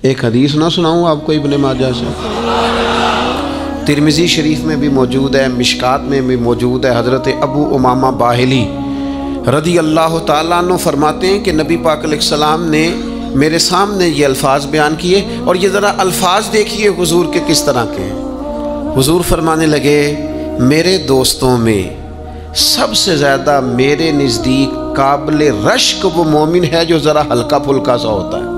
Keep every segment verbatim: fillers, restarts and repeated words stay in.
ایک حدیث نہ سناؤں آپ کو ابن ماجہ سے؟ ترمذی شریف میں بھی موجود ہے، مشکات میں بھی موجود ہے۔ حضرت ابو امامہ باہلی رضی اللہ تعالیٰ عنہ فرماتے ہیں کہ نبی پاک علیہ السلام نے میرے سامنے یہ الفاظ بیان کیے، اور یہ ذرا الفاظ دیکھیے حضور کے کس طرح کے ہیں۔ حضور فرمانے لگے، میرے دوستوں میں سب سے زیادہ میرے نزدیک قابل رشک وہ مومن ہے جو ذرا ہلکا پھلکا سا ہوتا ہے،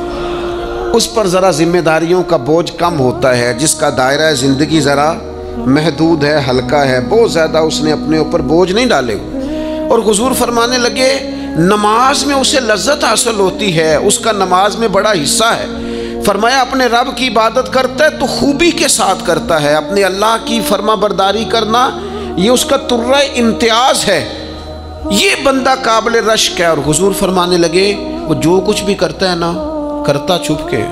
اس پر ذرا ذمہ داریوں کا بوجھ کم ہوتا ہے، جس کا دائرہ زندگی ذرا محدود ہے، ہلکا ہے، بہت زیادہ اس نے اپنے اوپر بوجھ نہیں ڈالے ہوئے۔ اور حضور فرمانے لگے، نماز میں اسے لذت حاصل ہوتی ہے، اس کا نماز میں بڑا حصہ ہے۔ فرمایا اپنے رب کی عبادت کرتا ہے تو خوبی کے ساتھ کرتا ہے، اپنے اللہ کی فرما برداری کرنا یہ اس کا ترہ امتیاز ہے، یہ بندہ قابل رشک ہے۔ اور حضور فرمانے لگے، وہ جو کچھ بھی کرتا ہے نا کرتا چھپ کے،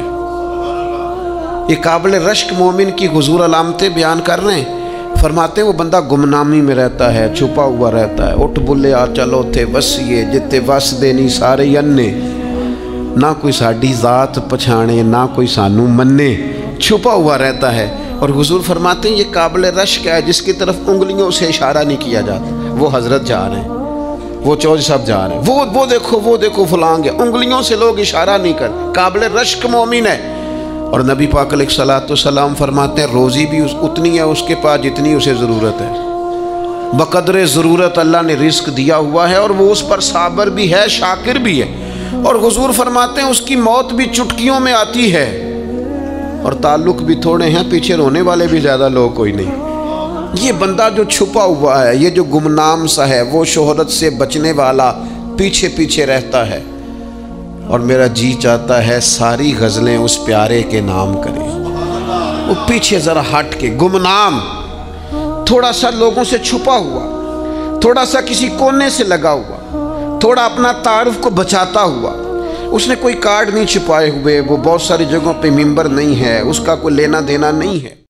یہ قابل رشک مومن کی حضور علامتیں بیان کر رہے ہیں۔ فرماتے ہیں وہ بندہ گمنامی میں رہتا ہے، چھپا ہوا رہتا ہے، اٹھ بلے آ چلو تھے وسیے جتے وس دینی سارے ینے، نہ کوئی ساڈی ذات پچھانے نہ کوئی سانو منے، چھپا ہوا رہتا ہے۔ اور حضور فرماتے ہیں یہ قابل رشک ہے جس کی طرف انگلیوں سے اشارہ نہیں کیا جاتا، وہ حضرت جا رہے ہیں، وہ چوج صاحب جا رہے ہیں، وہ وہ دیکھو وہ دیکھو فلان گیا، انگلیوں سے لوگ اشارہ نہیں کر، قابل رشک مومن ہے۔ اور نبی پاک علیہ الصلوۃ والسلام فرماتے ہیں روزی بھی اتنی ہے اس کے پاس جتنی اسے ضرورت ہے، بقدر ضرورت اللہ نے رزق دیا ہوا ہے، اور وہ اس پر صابر بھی ہے، شاکر بھی ہے۔ اور حضور فرماتے ہیں اس کی موت بھی چٹکیوں میں آتی ہے، اور تعلق بھی تھوڑے ہیں، پیچھے رونے والے بھی زیادہ لوگ کوئی نہیں۔ یہ بندہ جو چھپا ہوا ہے، یہ جو گمنام سا ہے، وہ شہرت سے بچنے والا پیچھے پیچھے رہتا ہے، اور میرا جی چاہتا ہے ساری غزلیں اس پیارے کے نام کریں۔ وہ پیچھے ذرا ہٹ کے، گمنام، تھوڑا سا لوگوں سے چھپا ہوا، تھوڑا سا کسی کونے سے لگا ہوا، تھوڑا اپنا تعارف کو بچاتا ہوا، اس نے کوئی کارڈ نہیں چھپائے ہوئے، وہ بہت ساری جگہوں پہ ممبر نہیں ہے، اس کا کوئی لینا دینا نہیں ہے۔